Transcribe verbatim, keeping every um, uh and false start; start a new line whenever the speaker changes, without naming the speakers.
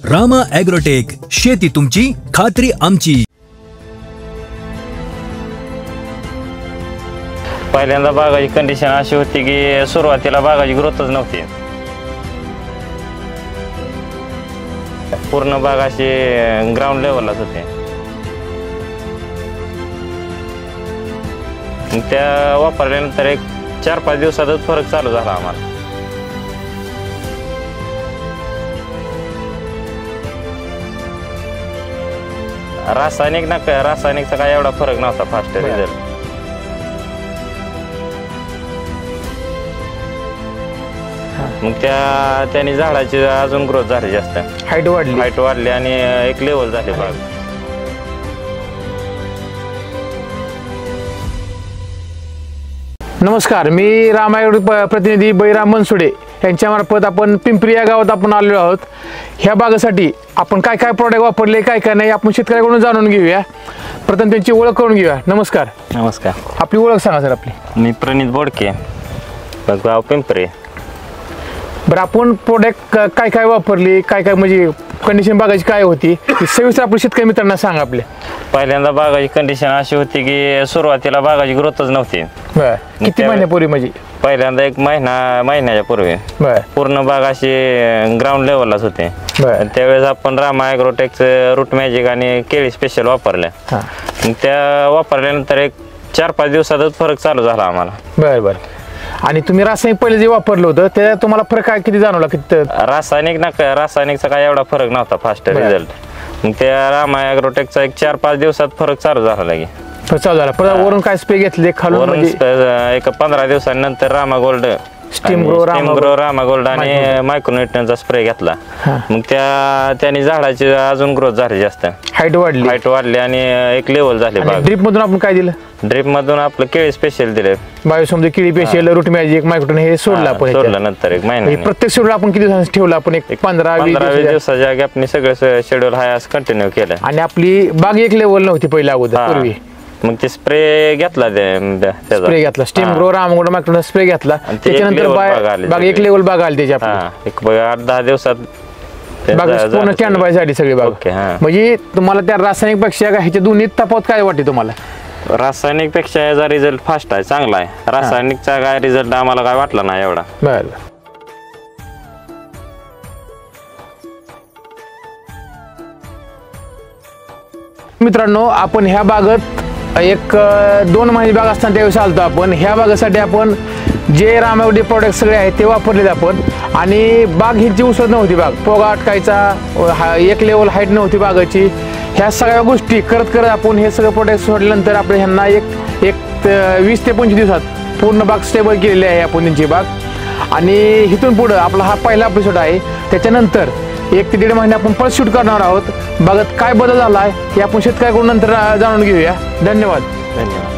Rama agrotech, शेती तुमची खात्री आमची।
पहिल्यांदा बागाची कंडिशन अशी होती की सुरुवातीला बागाची ग्रोथच नव्हती, पूर्ण बाग अशी ग्राउंड लेवललाच होते। त्या वापरल्यानंतर एक चार पाच दिवसातच फरक चालू झाला आम्हाला। रासायनिक ना रासायनिकचा काय एवढा फरक नव्हता फास्ट रिझल्ट। मग त्या त्याने झाडाची अजून ग्रोथ झाली, जास्त
हाईट वाढली
हाईट वाढली आणि एक लेवल झाली बाग।
नमस्कार, मी रामा ॲग्रोटेक प्रतिनिधी बैराम मनसुडे यांच्यामार्फत आपण पिंपरी या गावात आपण आलेलो आहोत। ह्या बागेसाठी आपण काय काय प्रोडक्ट वापरले, काय काय नाही, आपण शेतकऱ्याकडून जाणून घेऊया। प्रथम त्यांची ओळख करून घेऊया। नमस्कार।
नमस्कार,
आपली ओळख सांगा सर। आपली
मी प्रणित बोडके, गाव पिंपरी।
बरं, आपण प्रोडक्ट काय काय वापरली, काय काय म्हणजे कंडिशन बागाची काय होती, सविस्तर आपल्या शेतकरी मित्रांना सांगा आपल्या।
पहिल्यांदा बागाची कंडिशन अशी होती की सुरुवातीला बागाची ग्रोथच नव्हती।
बर, किती महिन्यापूर्वी? म्हणजे
पहिल्यांदा एक महिना महिन्याच्या पूर्वी
बर
पूर्ण बाग अशी ग्राउंड लेवललाच होते। त्यावेळेस आपण रामा ॲग्रोटेकचं रूट मॅजिक आणि केळी स्पेशल वापरल्या। त्या वापरल्यानंतर एक चार पाच दिवसातच फरक चालू झाला आम्हाला।
बर बर आणि तुम्ही रासायनिक पहिले जे वापरलं होतं त्या तुम्हाला फरक काय किती जाणवला? किती
रासायनिक ना रासायनिकचा काय एवढा फरक नव्हता फास्ट रिझल्ट। मग त्या रामा ॲग्रोटेकचा एक चार पाच दिवसात फरक चालू झाला लागे
चालू झाला। परत वरून काय स्प्रे घेतले खालून?
एक पंधरा दिवसांनंतर Rama Gold
steam grow
grow Rama Gold आणि मायक्रोन्यूट्रनचा स्प्रे घेतला। मग त्या त्याने झाडाची अजून ग्रोथ झाली, जास्त
हाईट वाढली
हाईट वाढली आणि एक लेवल झाली बाग।
ड्रिप मधून आपण काय दिलं?
ड्रिप मधून आपलं केळी स्पेशल दिले,
बायोसमृद्धी केळी स्पेशल, रूट मॅजिक, मायक्रोन्यूट्रन हे सोडलं आपण।
सोडलं नंतर एक महिना।
प्रत्येक शेड्यूल आपण किती दिवसांनी ठेवलं? आपण एक पंधरा
पंधरा वीस दिवसाच्या गॅपनी सगळं शेड्यूल हाय असं कंटिन्यू केलं।
आणि आपली बाग एक लेवल नव्हती पहिल्या अगोदर पूर्वी। मग
ते स्प्रे घेतला,
स्प्रे घेतला steam grow Rama Gold micronutrient spray घेतला, त्याच्यानंतर बाग एक लेवल बाग आली त्याची आपली।
एक आठ दहा दिवसात
बाग पूर्ण स्टँड बाय झाली सगळी बाग। म्हणजे तुम्हाला त्या रासायनिक पेक्षा ह्याच्या दोन्ही तफावत काय वाटते तुम्हाला?
रासायनिक पेक्षा याचा रिझल्ट फास्ट आहे, चांगला आहे। रासायनिकचा काय रिझल्ट आम्हाला काय वाटला नाही एवढा।
बरं, मित्रांनो आपण ह्या बागेत एक दोन महिने बाग असताना त्यावेळेस आलतो आपण। ह्या बागेसाठी आपण जे रामा ॲग्रोटेक प्रोडक्ट सगळे आहेत ते वापरलेले आपण। आणि बाग ह्याची उसळ नव्हती, बाग पोगा अटकायचा, एक लेवल हाईट नव्हती बागाची। ह्या सगळ्या गोष्टी करत करत आपण हे सगळं प्रोडक्ट सोडल्यानंतर आपण ह्यांना एक एक वीस ते पंचवीस दिवसात पूर्ण बाग स्टेबल केलेली आहे आपण त्यांची बाग। आणि इथून पुढं आपला हा पहिला एपिसोड आहे, त्याच्यानंतर एक ते दीड महिने आपण परत शूट करणार आहोत। बागात काय बदल झाला आहे हे आपण शेतकऱ्याकडून नंतर जाणून घेऊया। धन्यवाद।
धन्यवाद।